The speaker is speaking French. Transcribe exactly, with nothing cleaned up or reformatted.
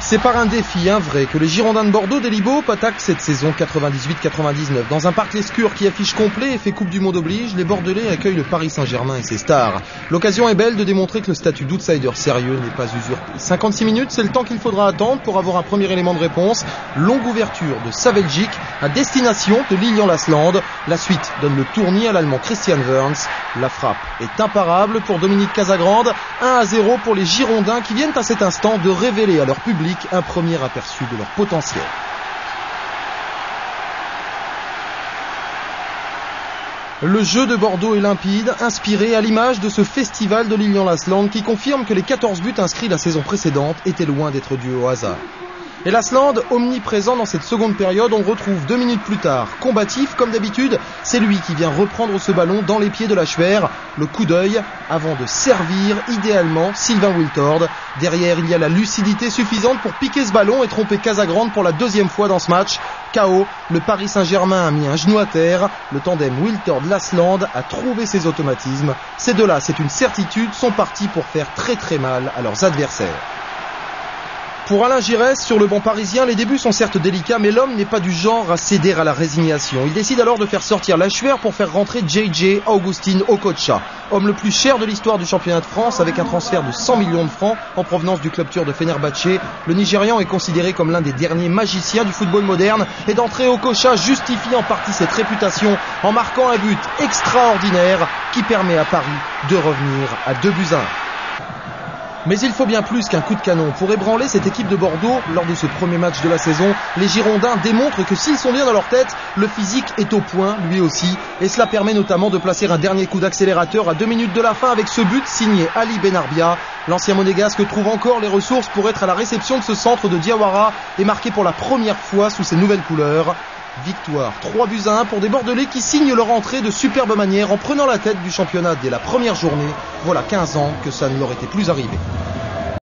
C'est par un défi, un vrai, que les Girondins de Bordeaux d'Elibo attaquent cette saison quatre-vingt-dix-huit quatre-vingt-dix-neuf. Dans un parc Lescure qui affiche complet et fait Coupe du Monde oblige, les Bordelais accueillent le Paris Saint-Germain et ses stars. L'occasion est belle de démontrer que le statut d'outsider sérieux n'est pas usurpé. cinquante-six minutes, c'est le temps qu'il faudra attendre pour avoir un premier élément de réponse. Longue ouverture de Saveljic à destination de Lilian Lasland. La suite donne le tournis à l'Allemand Christian Wörns. La frappe est imparable pour Dominique Casagrande. un à zéro pour les Girondins qui viennent à cet instant de révéler à leur public un premier aperçu de leur potentiel. Le jeu de Bordeaux est limpide, inspiré à l'image de ce festival de Lilian Lasland qui confirme que les quatorze buts inscrits la saison précédente étaient loin d'être dus au hasard. Et Lasland, omniprésent dans cette seconde période, on le retrouve deux minutes plus tard. Combatif, comme d'habitude, c'est lui qui vient reprendre ce ballon dans les pieds de l'Achuer. Le coup d'œil avant de servir idéalement Sylvain Wiltord. Derrière, il y a la lucidité suffisante pour piquer ce ballon et tromper Casagrande pour la deuxième fois dans ce match. K O, le Paris Saint-Germain a mis un genou à terre. Le tandem Wiltord-Lasland a trouvé ses automatismes. Ces deux-là, c'est une certitude, sont partis pour faire très très mal à leurs adversaires. Pour Alain Giresse, sur le banc parisien, les débuts sont certes délicats, mais l'homme n'est pas du genre à céder à la résignation. Il décide alors de faire sortir l'Achuer pour faire rentrer J J Augustin Okocha, homme le plus cher de l'histoire du championnat de France, avec un transfert de cent millions de francs en provenance du club turc de Fenerbahçe. Le Nigérian est considéré comme l'un des derniers magiciens du football moderne, et d'entrée Okocha justifie en partie cette réputation en marquant un but extraordinaire qui permet à Paris de revenir à deux buts à un. Mais il faut bien plus qu'un coup de canon. Pour ébranler cette équipe de Bordeaux, lors de ce premier match de la saison, les Girondins démontrent que s'ils sont bien dans leur tête, le physique est au point, lui aussi. Et cela permet notamment de placer un dernier coup d'accélérateur à deux minutes de la fin avec ce but signé Ali Benarbia. L'ancien monégasque trouve encore les ressources pour être à la réception de ce centre de Diawara et marquer pour la première fois sous ses nouvelles couleurs. Victoire trois buts à un pour des Bordelais qui signent leur entrée de superbe manière en prenant la tête du championnat dès la première journée. Voilà quinze ans que ça ne leur était plus arrivé.